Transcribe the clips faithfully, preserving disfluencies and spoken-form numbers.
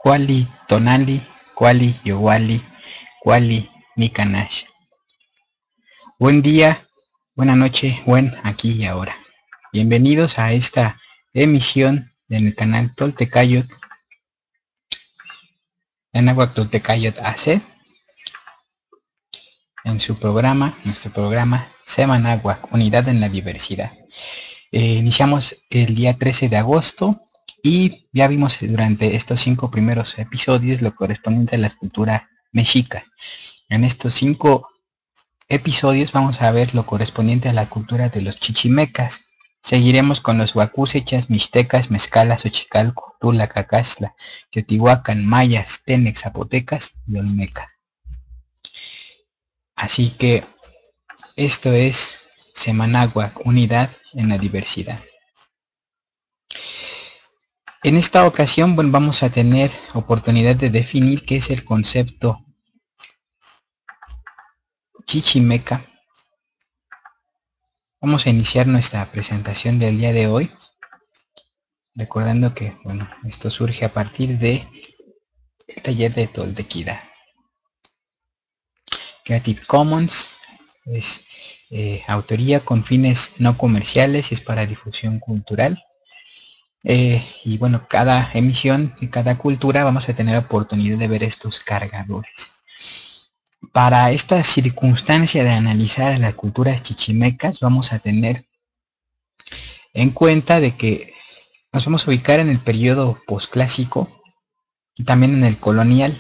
Kuali, Tonali, Kuali, Yowali, Kuali, Nikanash. Buen día, buena noche, buen aquí y ahora. Bienvenidos a esta emisión del canal Toltecayot, Anáhuac Toltecayot A C, en su programa, nuestro programa Semanáhuac, Unidad en la Diversidad. Eh, iniciamos el día trece de agosto y ya vimos durante estos cinco primeros episodios lo correspondiente a la cultura mexica. En estos cinco episodios vamos a ver lo correspondiente a la cultura de los chichimecas. Seguiremos con los huacusechas, mixtecas, mezcalas, xochicalco, tula, cacasla, teotihuacan, mayas, tenex, zapotecas y olmecas. Así que esto es Semanáhuac, Unidad en la Diversidad. En esta ocasión, bueno, vamos a tener oportunidad de definir qué es el concepto chichimeca. Vamos a iniciar nuestra presentación del día de hoy, recordando que, bueno, esto surge a partir de el taller de Toltequidad. Creative Commons es eh, autoría con fines no comerciales y es para difusión cultural. Eh, y bueno, cada emisión y cada cultura vamos a tener oportunidad de ver estos cargadores. Para esta circunstancia de analizar las culturas chichimecas, vamos a tener en cuenta de que nos vamos a ubicar en el periodo posclásico y también en el colonial.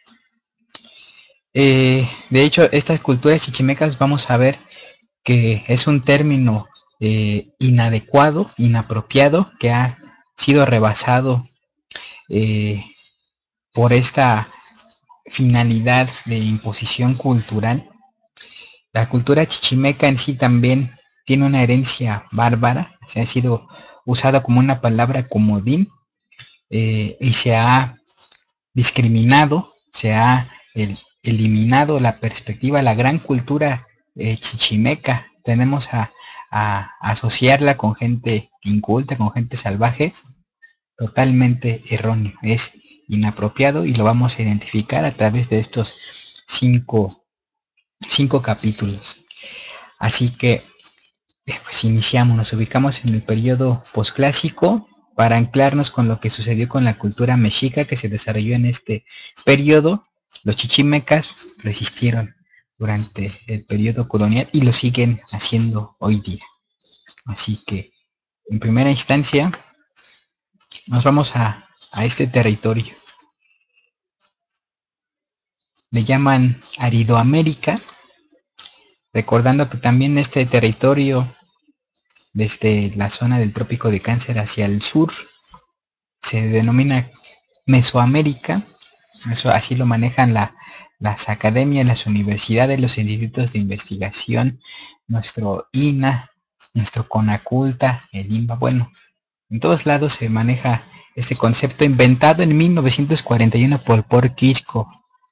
Eh, de hecho, estas culturas chichimecas vamos a ver que es un término eh, inadecuado, inapropiado, que ha sido rebasado eh, por esta finalidad de imposición cultural. La cultura chichimeca en sí también tiene una herencia bárbara, se ha sido usada como una palabra comodín eh, y se ha discriminado, se ha el, eliminado la perspectiva, la gran cultura eh, chichimeca. Tenemos a, a, a asociarla con gente inculta, con gente salvaje, totalmente erróneo, es inapropiado y lo vamos a identificar a través de estos cinco, cinco capítulos. Así que pues iniciamos, nos ubicamos en el periodo posclásico para anclarnos con lo que sucedió con la cultura mexica que se desarrolló en este periodo. Los chichimecas resistieron durante el periodo colonial y lo siguen haciendo hoy día. Así que en primera instancia nos vamos a, a este territorio. Le llaman Aridoamérica, recordando que también este territorio, desde la zona del Trópico de Cáncer hacia el sur, se denomina Mesoamérica. Eso así lo manejan la, las academias, las universidades, los institutos de investigación, nuestro I N A, nuestro CONACULTA, el I N B A. Bueno, en todos lados se maneja este concepto inventado en mil novecientos cuarenta y uno por Paul Kitschko.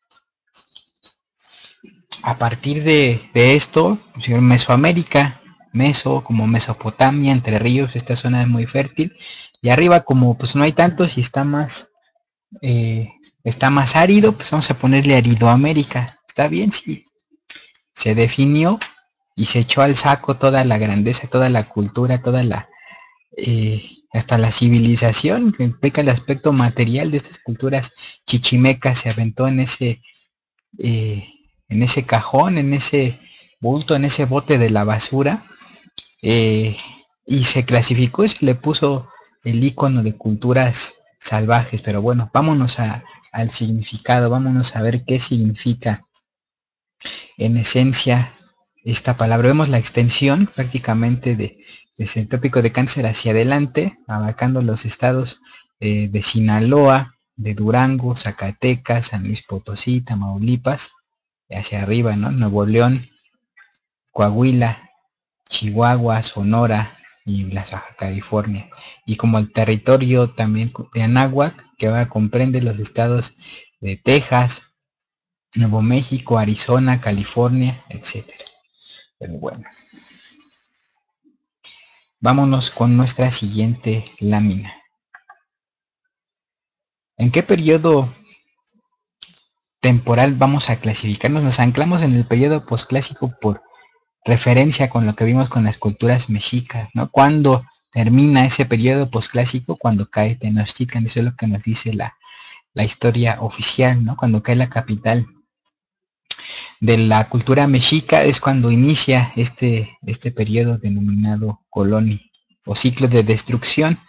A partir de, de esto, Mesoamérica, Meso como Mesopotamia, Entre Ríos, esta zona es muy fértil, y arriba como pues no hay tantos y está más eh, está más árido, pues vamos a ponerle Aridoamérica. ¿Está bien? Sí. Se definió y se echó al saco toda la grandeza, toda la cultura, toda la eh, hasta la civilización que implica el aspecto material de estas culturas chichimecas, se aventó en ese eh, en ese cajón, en ese bulto, en ese bote de la basura, eh, y se clasificó y se le puso el icono de culturas salvajes. Pero bueno, vámonos a, al significado, vámonos a ver qué significa en esencia esta palabra. Vemos la extensión prácticamente de, desde el Trópico de Cáncer hacia adelante, abarcando los estados eh, de Sinaloa, de Durango, Zacatecas, San Luis Potosí, Tamaulipas, hacia arriba, ¿no? Nuevo León, Coahuila, Chihuahua, Sonora y la Baja California. Y como el territorio también de Anáhuac, que ahora comprende los estados de Texas, Nuevo México, Arizona, California, etcétera. Pero bueno, vámonos con nuestra siguiente lámina. ¿En qué periodo temporal vamos a clasificarnos? Nos anclamos en el periodo posclásico por referencia con lo que vimos con las culturas mexicas, ¿no? ¿Cuándo termina ese periodo posclásico? Cuando cae Tenochtitlan, eso es lo que nos dice la, la historia oficial, ¿no? Cuando cae la capital de la cultura mexica es cuando inicia este, este periodo denominado colonia o ciclo de destrucción,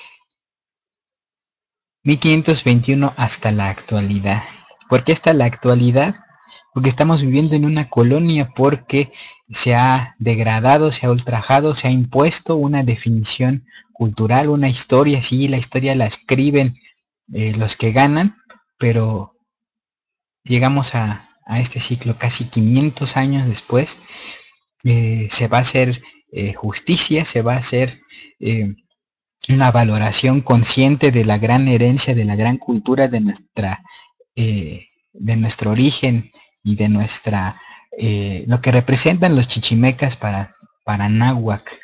mil quinientos veintiuno hasta la actualidad. ¿Por qué hasta la actualidad? Porque estamos viviendo en una colonia, porque se ha degradado, se ha ultrajado, se ha impuesto una definición cultural, una historia. Sí, la historia la escriben eh, los que ganan, pero llegamos a, a este ciclo casi quinientos años después. Eh, se va a hacer eh, justicia, se va a hacer eh, una valoración consciente de la gran herencia, de la gran cultura de nuestra eh, de nuestro origen y de nuestra eh, lo que representan los chichimecas para, para Náhuac.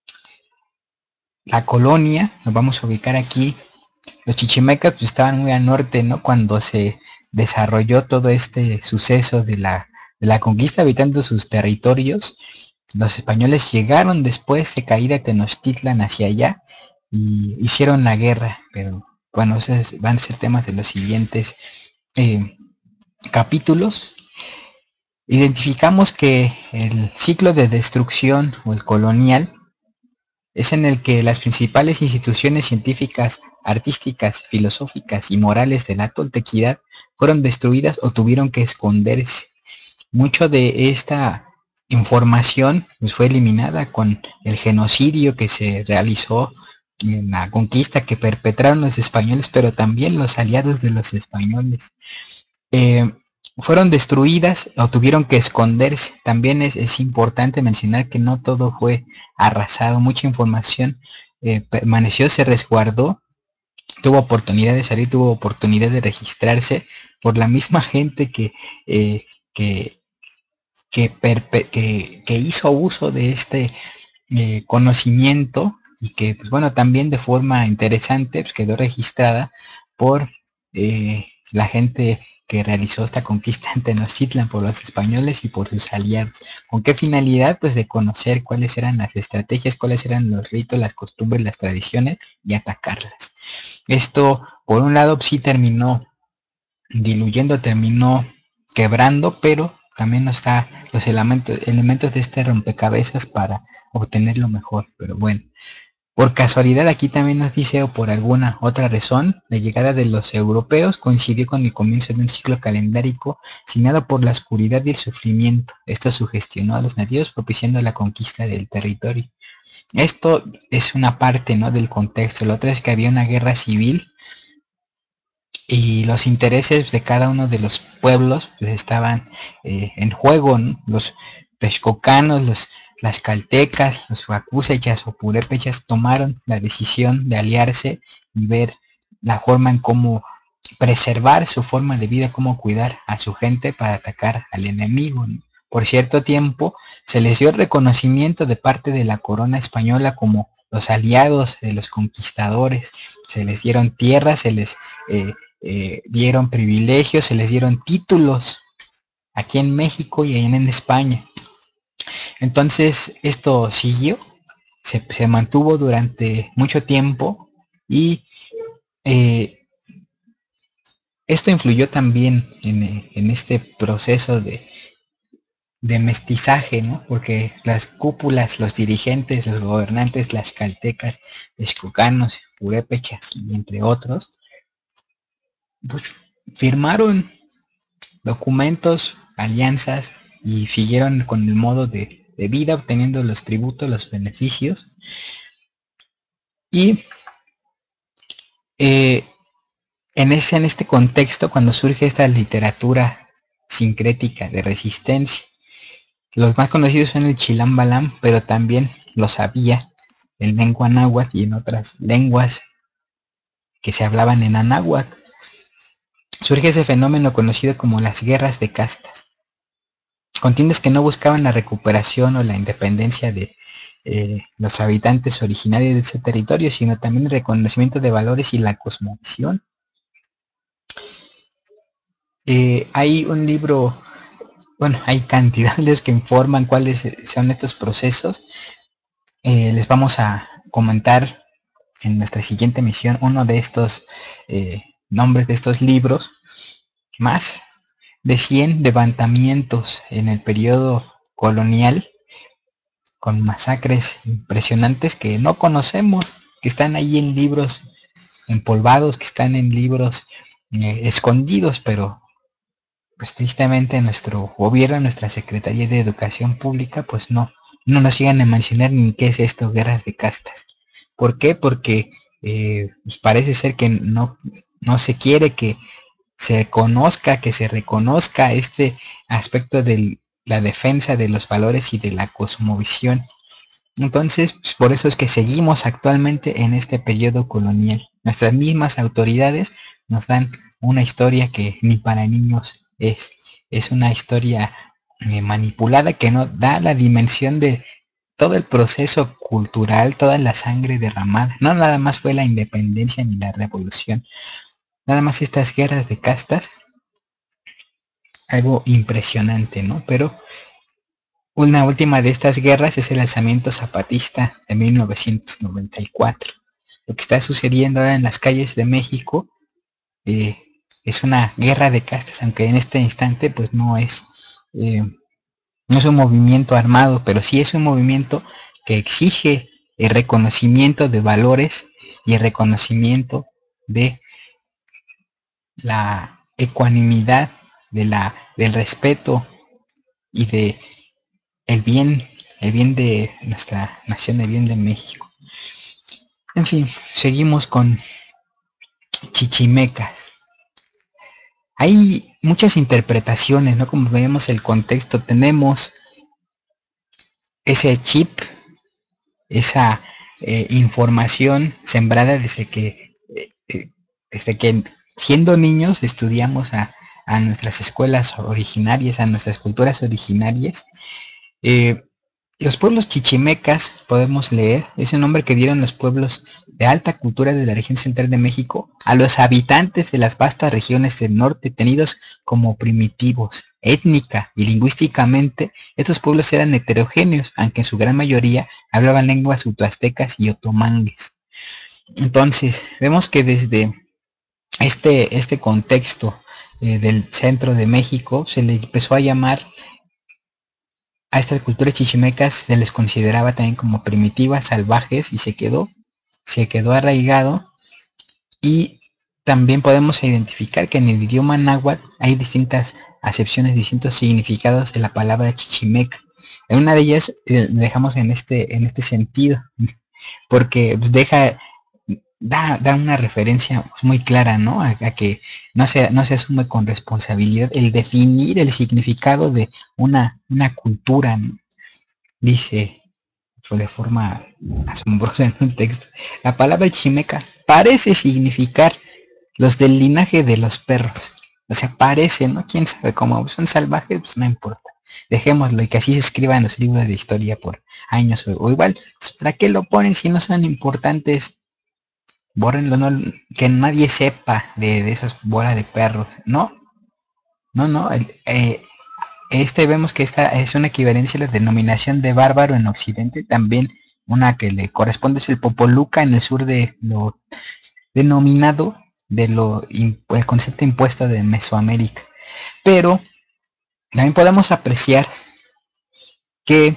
La colonia, nos vamos a ubicar aquí. Los chichimecas pues, estaban muy al norte, ¿no? Cuando se desarrolló todo este suceso de la, de la conquista, habitando sus territorios. Los españoles llegaron después de caída de Tenochtitlan hacia allá y hicieron la guerra, pero bueno, esos van a ser temas de los siguientes eh, capítulos. Identificamos que el ciclo de destrucción o el colonial es en el que las principales instituciones científicas, artísticas, filosóficas y morales de la toltequidad fueron destruidas o tuvieron que esconderse. Mucho de esta información pues, fue eliminada con el genocidio que se realizó en la conquista que perpetraron los españoles, pero también los aliados de los españoles. Eh, fueron destruidas o tuvieron que esconderse. También es, es importante mencionar que no todo fue arrasado, mucha información eh, permaneció, se resguardó, tuvo oportunidad de salir, tuvo oportunidad de registrarse por la misma gente que, eh, que, que, que, que hizo uso de este eh, conocimiento y que, pues bueno, también de forma interesante pues, quedó registrada por eh, la gente que realizó esta conquista en Tenochtitlan por los españoles y por sus aliados. ¿Con qué finalidad? Pues de conocer cuáles eran las estrategias, cuáles eran los ritos, las costumbres, las tradiciones y atacarlas. Esto, por un lado, sí terminó diluyendo, terminó quebrando, pero también nos da los elementos, elementos de este rompecabezas para obtener lo mejor. Pero bueno, por casualidad aquí también nos dice, o por alguna otra razón, la llegada de los europeos coincidió con el comienzo de un ciclo calendárico signado por la oscuridad y el sufrimiento. Esto sugestionó a los nativos propiciando la conquista del territorio. Esto es una parte, ¿no?, del contexto. La otra es que había una guerra civil y los intereses de cada uno de los pueblos pues, estaban eh, en juego, ¿no? Los texcocanos, los las caltecas, los huacusechas o purépechas tomaron la decisión de aliarse y ver la forma en cómo preservar su forma de vida, cómo cuidar a su gente para atacar al enemigo, ¿no? Por cierto tiempo se les dio reconocimiento de parte de la corona española como los aliados de los conquistadores, se les dieron tierras, se les eh, eh, dieron privilegios, se les dieron títulos aquí en México y en España. Entonces esto siguió, se, se mantuvo durante mucho tiempo y eh, esto influyó también en, en este proceso de, de mestizaje, ¿no? Porque las cúpulas, los dirigentes, los gobernantes, las caltecas, texcocanos, purépechas y entre otros, pues, firmaron documentos, alianzas y siguieron con el modo de, de vida, obteniendo los tributos, los beneficios. Y eh, en, ese, en este contexto, cuando surge esta literatura sincrética de resistencia, los más conocidos son el Chilam Balam, pero también los había en lengua náhuatl y en otras lenguas que se hablaban en anáhuac. Surge ese fenómeno conocido como las guerras de castas. Contiendas que no buscaban la recuperación o la independencia de eh, los habitantes originarios de ese territorio, sino también el reconocimiento de valores y la cosmovisión. Eh, hay un libro, bueno, hay cantidades que informan cuáles son estos procesos. Eh, les vamos a comentar en nuestra siguiente emisión uno de estos eh, nombres de estos libros. Más de cien levantamientos en el periodo colonial con masacres impresionantes que no conocemos, que están ahí en libros empolvados, que están en libros eh, escondidos, pero pues tristemente nuestro gobierno, nuestra Secretaría de Educación Pública, pues no, no nos llegan a mencionar ni qué es esto, guerras de castas. ¿Por qué? Porque eh, pues parece ser que no, no se quiere que se conozca, que se reconozca este aspecto de la defensa de los valores y de la cosmovisión. Entonces, pues por eso es que seguimos actualmente en este periodo colonial. Nuestras mismas autoridades nos dan una historia que ni para niños es. Es una historia eh, manipulada que no da la dimensión de todo el proceso cultural, toda la sangre derramada. No nada más fue la independencia ni la revolución. Nada más estas guerras de castas. Algo impresionante, ¿no? Pero una última de estas guerras es el alzamiento zapatista de mil novecientos noventa y cuatro. Lo que está sucediendo ahora en las calles de México eh, es una guerra de castas, aunque en este instante pues no es, eh, no es un movimiento armado, pero sí es un movimiento que exige el reconocimiento de valores y el reconocimiento de la ecuanimidad, de la, del respeto y de el bien, el bien de nuestra nación, el bien de México. En fin, seguimos con chichimecas. Hay muchas interpretaciones, ¿no? Como vemos el contexto, tenemos ese chip, esa eh, información sembrada desde que, eh, desde que siendo niños estudiamos a, a nuestras escuelas originarias, a nuestras culturas originarias. Eh, Los pueblos chichimecas, podemos leer, es el nombre que dieron los pueblos de alta cultura de la región central de México a los habitantes de las vastas regiones del norte, tenidos como primitivos. Étnica y lingüísticamente, estos pueblos eran heterogéneos, aunque en su gran mayoría hablaban lenguas utoaztecas y otomangues. Entonces, vemos que desde este, este contexto eh, del centro de México se le empezó a llamar a estas culturas chichimecas, se les consideraba también como primitivas, salvajes, y se quedó, se quedó arraigado. Y también podemos identificar que en el idioma náhuatl hay distintas acepciones, distintos significados de la palabra chichimeca. En una de ellas eh, dejamos en este, en este sentido, porque deja, da, da una referencia muy clara, ¿no? A, a que no se, no se asume con responsabilidad el definir el significado de una, una cultura, ¿no? Dice de forma asombrosa en un texto: la palabra chimeca parece significar los del linaje de los perros. O sea, parece, ¿no? Quién sabe, cómo son salvajes, pues no importa. Dejémoslo y que así se escriba en los libros de historia por años. O, o igual, ¿para qué lo ponen si no son importantes? Bórrenlo, no, que nadie sepa de, de esas bolas de perros. No, no, no. El, eh, este vemos que esta es una equivalencia a la denominación de bárbaro en Occidente. También una que le corresponde es el popoluca en el sur de lo denominado de lo el concepto impuesto de Mesoamérica. Pero también podemos apreciar que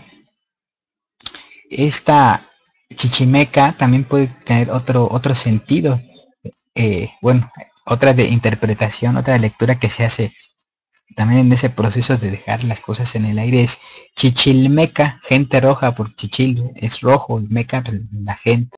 esta chichimeca también puede tener otro, otro sentido. Eh, bueno, otra de interpretación, otra lectura que se hace también en ese proceso de dejar las cosas en el aire es chichilmeca, gente roja, porque chichil es rojo y meca, pues, la gente.